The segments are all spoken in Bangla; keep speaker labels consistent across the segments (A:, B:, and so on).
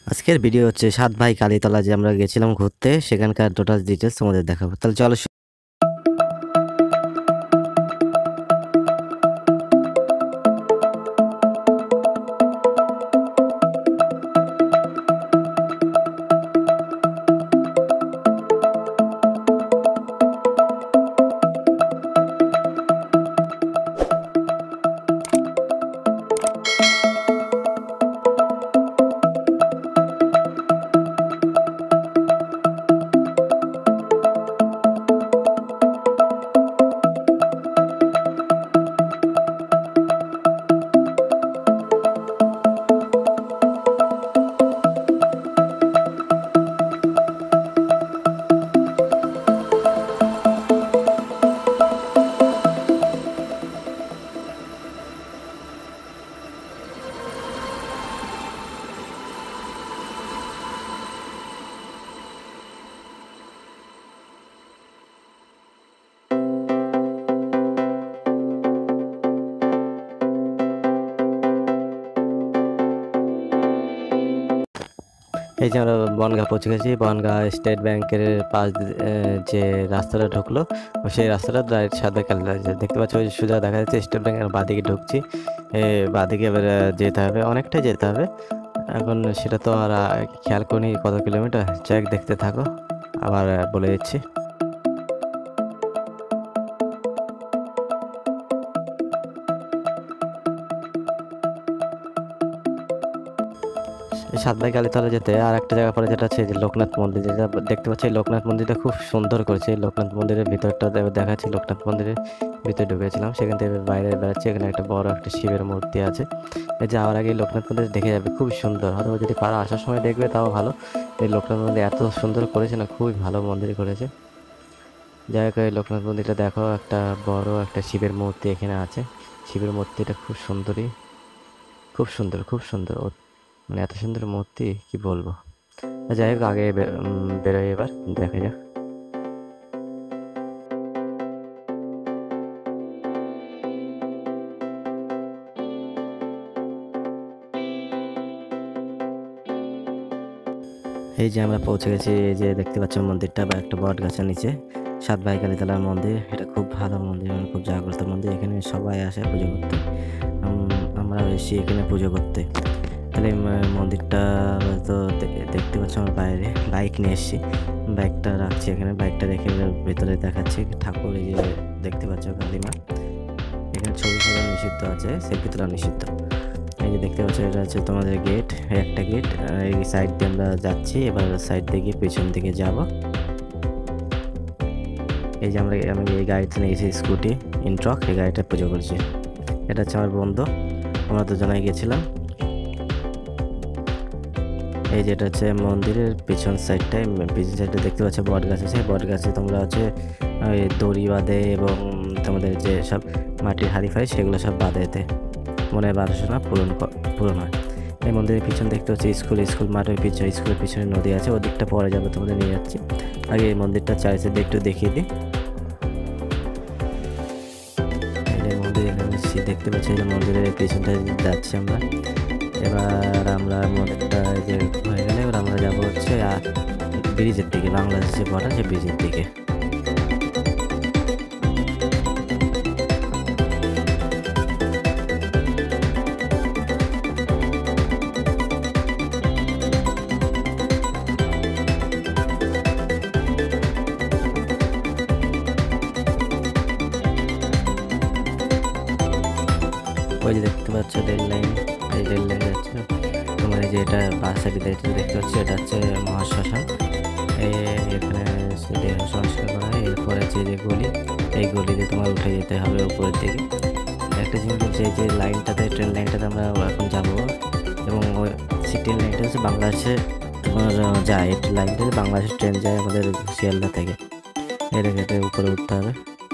A: আজকের ভিডিও হচ্ছে ৭ ভাই কালীতলা যে আমরা গেছিলাম ঘুরতে, সেখানকার টোটাল ডিটেইলস তোমাদের দেখাবো। তাহলে চলো এই যে আমরা বনগাঁ পৌঁছে গেছি। বনগাঁ স্টেট ব্যাংকের পাশ যে রাস্তাটা ঢুকলো, সেই রাস্তাটা রাইট ৭ ভাই কালীতলা দেখতে পাচ্ছ। ওই সোজা দেখা যাচ্ছে স্টেট ব্যাংকের বাঁদিকে ঢুকছি। বাঁদিকে এবার যেতে হবে, অনেকটাই যেতে হবে। এখন সেটা তো আর খেয়াল করিনি কত কিলোমিটার। যাই দেখতে থাকো, আবার বলে দিচ্ছি। এই ৭ ভাই কালীতলা যেতে আর একটা জায়গা পড়ে, যেটা হচ্ছে যে লোকনাথ মন্দির, যেটা দেখতে পাচ্ছি। লোকনাথ মন্দিরটা খুব সুন্দর করেছে। লোকনাথ মন্দিরের ভিতরটা দেখাচ্ছি। লোকনাথ মন্দিরের ভিতরে ঢুকেছিলাম, সেখান থেকে বাইরে বেড়াচ্ছি। এখানে একটা বড় একটা শিবের মূর্তি আছে। এই যাওয়ার আগে লোকনাথ মন্দির দেখে যাবে, খুবই সুন্দর। হয়তো যদি পারো আসার সময় দেখবে তাও ভালো। এই লোকনাথ মন্দির এত সুন্দর করেছে না, খুবই ভালো মন্দির করেছে। যাই হোক, এই লোকনাথ মন্দিরটা দেখো, একটা বড় একটা শিবের মূর্তি এখানে আছে। শিবের মূর্তিটা খুব সুন্দরী, খুব সুন্দর, খুব সুন্দর। মানে এত সুন্দর মূর্তি কি বলবো। যাই হোক, আগে বেরোই, এবার দেখা যাক। এই যে আমরা পৌঁছে গেছি। এই যে দেখতে পাচ্ছ মন্দিরটা, বা একটা বট গাছের নিচে ৭ ভাই কালীতলার মন্দির। এটা খুব ভালো মন্দির, মানে খুব জাগ্রত মন্দির। এখানে সবাই আসে পুজো করতে। আমরা এসেছি এখানে পুজো করতে। তাহলে মন্দিরটা তো দেখতে পাচ্ছ। আমার বাইরে বাইক নিয়ে এসেছি, বাইকটা রাখছি এখানে। বাইকটা রেখে ভেতরে দেখাচ্ছি ঠাকুর। এই যে দেখতে পাচ্ছ কালীমা। এখানে ছবি তোলা নিষিদ্ধ আছে, সেলফি তোলা নিষিদ্ধ। এই যে দেখতে পাচ্ছ, এটা হচ্ছে তোমাদের গেট, একটা গেট। এই সাইড দিয়ে আমরা যাচ্ছি। এবার সাইড দিয়ে গিয়ে পেছন দিকে যাব। এই যে আমি এই গাড়িতে নিয়েছি, স্কুটি ইনট্রক। এই গাড়িটা পুজো করছি। এটা হচ্ছে আমার বন্ধু, আমরা দুজনাই গেছিলাম। এই যেটা হচ্ছে মন্দিরের পিছন সাইডটায়, পিছন সাইডটা দেখতে পাচ্ছ বট গাছ আছে। বট গাছে তোমরা হচ্ছে দড়ি বাঁধে, এবং তোমাদের যে সব মাটির হাঁড়ি ফাড়ি সেগুলো সব বাঁধেতে মনে হয় বাসনা পূরণ হয়। এই মন্দিরের পিছন দেখতে হচ্ছে স্কুল মাঠের পিছনে, স্কুলের পিছনে নদী আছে। ওদিকটা পরে যাবে, তোমাদের নিয়ে যাচ্ছি। আগে এই মন্দিরটা চারিদিকে একটু দেখিয়ে দিই। এই যে মন্দির এখানে দেখতে পাচ্ছি, এই যে মন্দিরের পিছনটা যাচ্ছি আমরা। এবার আমরা মন্দিরটা যে হয়ে গেলে এবার আমরা যাবো হচ্ছে ব্রিজের দিকে, বাংলাদেশে পড়া যে ব্রিজের দিকে। ওই যে দেখতে পাচ্ছ রেল লাইন, এই রেল লাইন যাচ্ছে তোমার। এই যে এটা বাস সাইডে দেখতে পাচ্ছ, এটা হচ্ছে মহাশ্মশান। এখানে দেহ সংস্কার করা হয়। এরপরে যে গলি, এই গলি দিয়ে তোমার উঠে যেতে হবে উপরের দিকে। একটা জিনিস হচ্ছে, এই যে লাইনটাতে, ট্রেন লাইনটাতে আমরা এখন যাবো, এবং ওই ট্রেন লাইনটা হচ্ছে বাংলাদেশে তোমার যায়। এই লাইনটাতে বাংলাদেশের ট্রেন যায় আমাদের শিয়ালদা থেকে। এটা কেটে উপরে উঠতে হবে।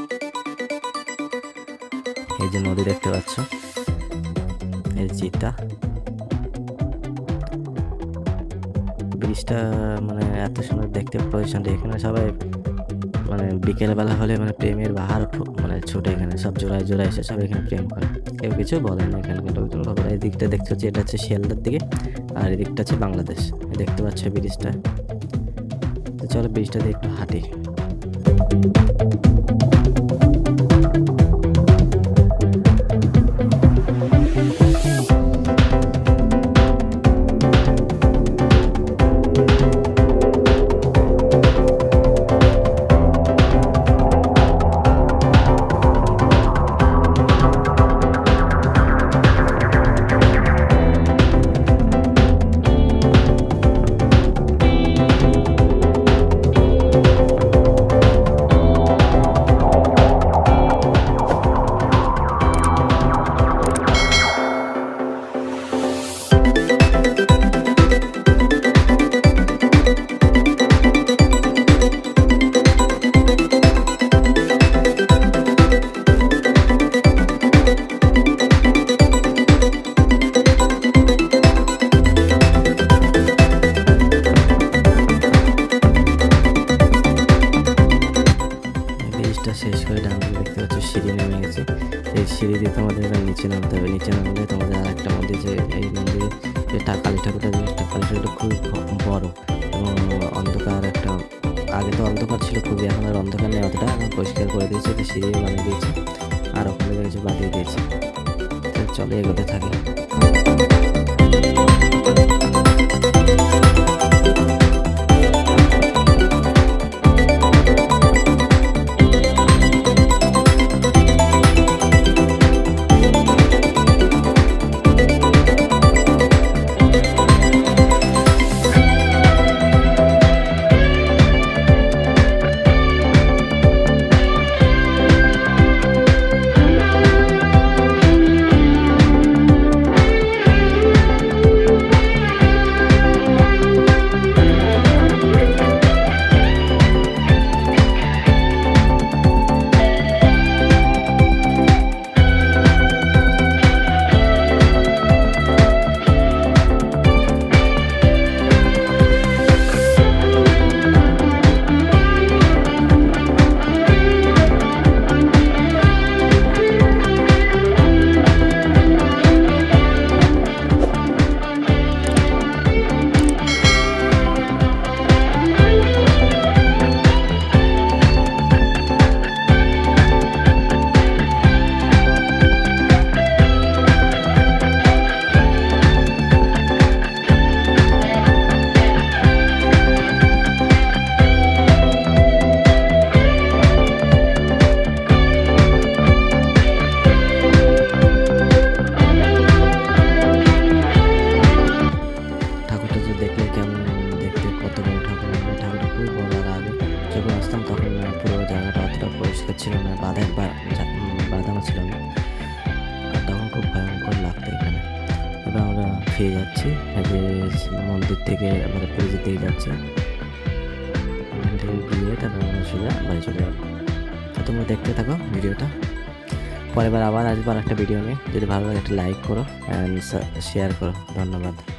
A: এই যে নদী দেখতে পাচ্ছ, এই চিতা ব্রিজটা মানে এত সুন্দর দেখতে, পজিশনটা। এখানে সবাই মানে বিকেলবেলা হলে মানে প্রেমের বাহার মানে ছোটে এখানে সব জোড়ায় জোড়ায় এসে সব এখানে প্রেম করে, কেউ কিছু বলে না এখানকার লোকজন। খবর এই দিকটা দেখতে হচ্ছে, এটা হচ্ছে শিয়ালদার দিকে, আর এই দিকটা হচ্ছে বাংলাদেশ। দেখতে পাচ্ছ ব্রিজটা। তো চলো ব্রিজটা দিয়ে একটু হাঁটি। শেষ করে ডান দিকে দেখতে পাচ্ছ সিঁড়ি নেমে গেছে। এই সিঁড়ি দিয়ে তোমাদের এবার নিচে নামতে হবে। নিচে নামলে তোমাদের আর একটা মন্দির, যে এই মন্দিরে যে কালী ঠাকুরটা, জিনিসটা কালী ঠাকুরটা খুবই বড় এবং অন্ধকার একটা, আগে তো অন্ধকার ছিল খুবই, এখন আর অন্ধকার নেই অতটা, এখন পরিষ্কার করে দিয়েছে, সিঁড়িও বানিয়ে দিয়েছে আর ওখানে কিছু বাদিয়ে দিয়েছে। তো চলে এগোতে থাকি। ছিল না, বাঁধানো ছিল না, আর তখন খুব ভয়ঙ্কর লাগতো এখানে। এবার আমরা ফিরে যাচ্ছি, যে মন্দির থেকে আমরা পুরীর দিকে যাচ্ছি, মন্দিরে গিয়ে তারপর আমরা সোজা বাড়ি চলে যাবো। তো তোমরা দেখতে থাকো ভিডিওটা, পরের বার আবার আসবো আর একটা ভিডিও নিয়ে। যদি ভালো লাগে একটা লাইক করো অ্যান্ড শেয়ার করো। ধন্যবাদ।